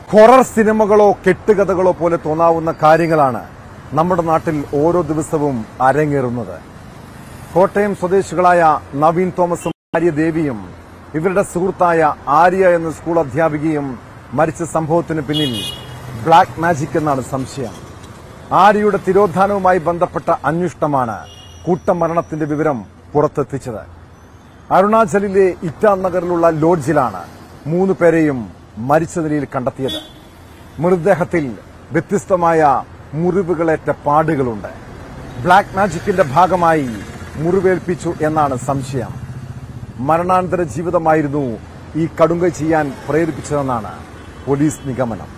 Horror സിനിമകളോ കെട്ടുകഥകളോ പോലെ തോന്നാവുന്ന കാര്യങ്ങളാണ് നമ്മുടെ നാട്ടിൽ ഓരോ ദിവസവും അരങ്ങേറുന്നത്. കോട്ടയം സ്വദേശികളായ നവീൻ തോമസും ആര്യ ദേവിയും ഇവരുടെ സുഹൃത്തായ ആര്യ എന്ന സ്കൂൾ അധ്യാപികയും മരിച്ച സംഭവത്തിന് പിന്നിൽ ബ്ലാക്ക് മാജിക് എന്നാണ് സംശയം. ആര്യയുടെ തിരോധാനവുമായി ബന്ധപ്പെട്ട അന്വേഷണമാണ് കൂട്ടമരണത്തിന്റെ വിവരം പുറത്തെത്തിച്ചത്. അരുണാചലിലെ ഇറ്റാനഗറിലുള്ള ലോഡ്ജിലാണ് 3 പേരെയും മരിച്ച നിലയിൽ കണ്ടെത്തിയത്. മൃതദേഹത്തിൽ വ്യത്യസ്തമായ മുറിവുകളേറ്റ പാടുകളുണ്ട്. ബ്ലാക്ക് മാജിക്കിന്റെ ഭാഗമായി മുറിവേൽപ്പിച്ചു എന്നാണ് സംശയം. മരണാനന്തര ജീവിതമായിരുന്നു ഈ കടുങ്കൈ ചെയ്യാൻ പ്രേരിപ്പിച്ചതെന്നാണ് പോലീസ് നിഗമനം.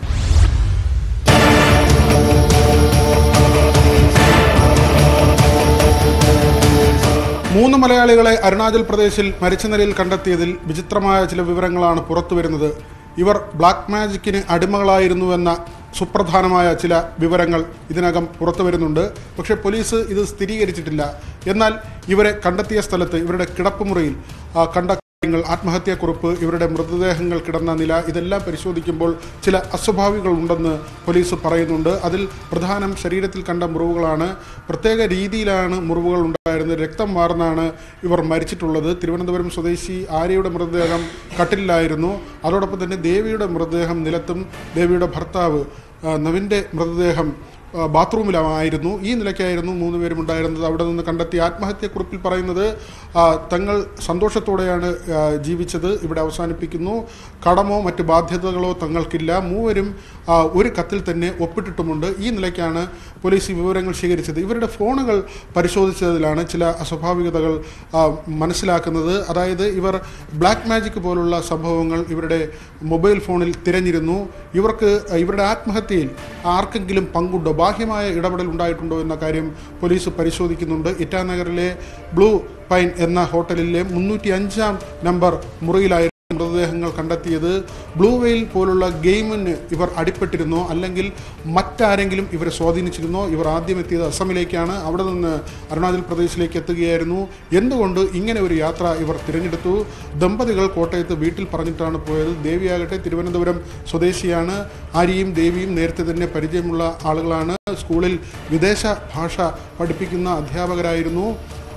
മൂന്ന് മലയാളികളെ അരുണാചൽ പ്രദേശിൽ മരിച്ച നിലയിൽ കണ്ടെത്തിയതിൽ വിചിത്രമായ ചില വിവരങ്ങളാണ് പുറത്തുവരുന്നത്. ഇവർ ബ്ലാക്ക് മാജിക്കിന് അടിമകളായിരുന്നുവെന്ന സുപ്രധാനമായ ചില വിവരങ്ങൾ ഇതിനകം പുറത്തുവരുന്നുണ്ട്. പക്ഷേ പോലീസ് ഇത് സ്ഥിരീകരിച്ചിട്ടില്ല. എന്നാൽ ഇവരെ കണ്ടെത്തിയ സ്ഥലത്ത് ഇവരുടെ കിടപ്പുമുറിയിൽ കണ്ട കാര്യങ്ങൾ, ആത്മഹത്യാക്കുറിപ്പ്, ഇവരുടെ മൃതദേഹങ്ങൾ കിടന്ന നില, ഇതെല്ലാം പരിശോധിക്കുമ്പോൾ ചില അസ്വാഭാവികങ്ങളുണ്ടെന്ന് പോലീസ് പറയുന്നുണ്ട്. അതിൽ പ്രധാനം ശരീരത്തിൽ കണ്ട മുറിവുകളാണ്. പ്രത്യേക രീതിയിലാണ് മുറിവുകൾ ഉണ്ടായിരുന്നത്. രക്തം വാർന്നാണ് ഇവർ മരിച്ചിട്ടുള്ളത്. തിരുവനന്തപുരം സ്വദേശി ആര്യയുടെ മൃതദേഹം കട്ടിലിലായിരുന്നു. അതോടൊപ്പം തന്നെ ദേവിയുടെ മൃതദേഹം നിലത്തും ദേവിയുടെ ഭർത്താവ് നവിൻ്റെ മൃതദേഹം ബാത്റൂമിലായിരുന്നു. ഈ നിലയ്ക്കായിരുന്നു 3 പേരും ഉണ്ടായിരുന്നത്. അവിടെ നിന്ന് കണ്ടെത്തിയ ആത്മഹത്യക്കുറിപ്പിൽ പറയുന്നത് തങ്ങൾ സന്തോഷത്തോടെയാണ് ജീവിച്ചത്, ഇവിടെ അവസാനിപ്പിക്കുന്നു, കടമോ മറ്റ് ബാധ്യതകളോ തങ്ങൾക്കില്ല, 3 ഒരു കത്തിൽ തന്നെ ഒപ്പിട്ടിട്ടുമുണ്ട്. ഈ നിലയ്ക്കാണ് പോലീസ് ഈ വിവരങ്ങൾ ശേഖരിച്ചത്. ഇവരുടെ ഫോണുകൾ പരിശോധിച്ചതിലാണ് ചില അസ്വാഭാവികതകൾ മനസ്സിലാക്കുന്നത്. അതായത് ഇവർ ബ്ലാക്ക് മാജിക് പോലുള്ള സംഭവങ്ങൾ ഇവരുടെ മൊബൈൽ ഫോണിൽ തിരഞ്ഞിരുന്നു. ഇവരുടെ ആത്മഹത്യയിൽ ആർക്കെങ്കിലും പങ്കുണ്ടോ, ബാഹ്യമായ ഇടപെടൽ ഉണ്ടായിട്ടുണ്ടോ എന്ന കാര്യം പോലീസ് പരിശോധിക്കുന്നുണ്ട്. ഇറ്റാനഗറിലെ ബ്ലൂ പൈൻ എന്ന ഹോട്ടലിലെ 305 നമ്പർ മുറിയിലായിരുന്നു മൃതദേഹങ്ങൾ കണ്ടെത്തിയത്. ബ്ലൂ വെയിൽ പോലുള്ള ഗെയിമിന് ഇവർ അടിപ്പെട്ടിരുന്നോ, അല്ലെങ്കിൽ മറ്റാരെങ്കിലും ഇവരെ സ്വാധീനിച്ചിരുന്നോ? ഇവർ ആദ്യം എത്തിയത് അസമിലേക്കാണ്. അവിടെ നിന്ന് അരുണാചൽ പ്രദേശിലേക്ക് എത്തുകയായിരുന്നു. എന്തുകൊണ്ട് ഇങ്ങനെ ഒരു യാത്ര ഇവർ തിരഞ്ഞെടുത്തു? ദമ്പതികൾ കോട്ടയത്ത് വീട്ടിൽ പറഞ്ഞിട്ടാണ് പോയത്. ദേവിയാകട്ടെ തിരുവനന്തപുരം സ്വദേശിയാണ്. ആര്യയും ദേവിയും നേരത്തെ തന്നെ പരിചയമുള്ള ആളുകളാണ്. സ്കൂളിൽ വിദേശ ഭാഷ പഠിപ്പിക്കുന്ന അധ്യാപകരായിരുന്നു.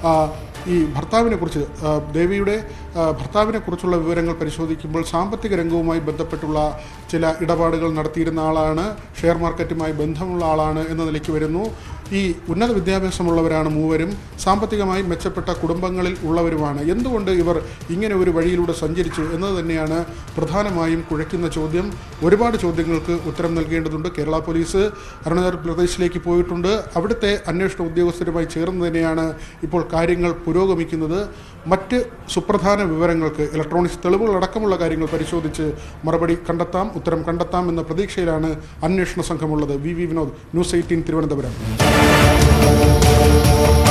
ഈ ഭർത്താവിനെക്കുറിച്ച്, ദേവിയുടെ ഭർത്താവിനെക്കുറിച്ചുള്ള വിവരങ്ങൾ പരിശോധിക്കുമ്പോൾ സാമ്പത്തിക രംഗവുമായി ബന്ധപ്പെട്ടുള്ള ചില ഇടപാടുകൾ നടത്തിയിരുന്ന ആളാണ്, ഷെയർ മാർക്കറ്റുമായി ബന്ധമുള്ള ആളാണ് എന്ന നിലയ്ക്ക് വരുന്നു. ഈ ഉന്നത വിദ്യാഭ്യാസമുള്ളവരാണ് 3 സാമ്പത്തികമായി മെച്ചപ്പെട്ട കുടുംബങ്ങളിൽ ഉള്ളവരുമാണ്. എന്തുകൊണ്ട് ഇവർ ഇങ്ങനെ ഒരു വഴിയിലൂടെ സഞ്ചരിച്ചു എന്നത് തന്നെയാണ് പ്രധാനമായും കുഴയ്ക്കുന്ന ചോദ്യം. ഒരുപാട് ചോദ്യങ്ങൾക്ക് ഉത്തരം നൽകേണ്ടതുണ്ട്. കേരള പോലീസ് അരുണാചൽ പ്രദേശിലേക്ക് പോയിട്ടുണ്ട്. അവിടുത്തെ അന്വേഷണ ഉദ്യോഗസ്ഥരുമായി ചേർന്ന് തന്നെയാണ് ഇപ്പോൾ കാര്യങ്ങൾ പുരോഗമിക്കുന്നത്. മറ്റ് സുപ്രധാന വിവരങ്ങൾക്ക് ഇലക്ട്രോണിക്സ് തെളിവുകളടക്കമുള്ള കാര്യങ്ങൾ പരിശോധിച്ച് മറുപടി കണ്ടെത്താം, ഉത്തരം കണ്ടെത്താം എന്ന പ്രതീക്ഷയിലാണ് അന്വേഷണ സംഘമുള്ളത്. V Vinod, News 18 Thiruvananthapuram.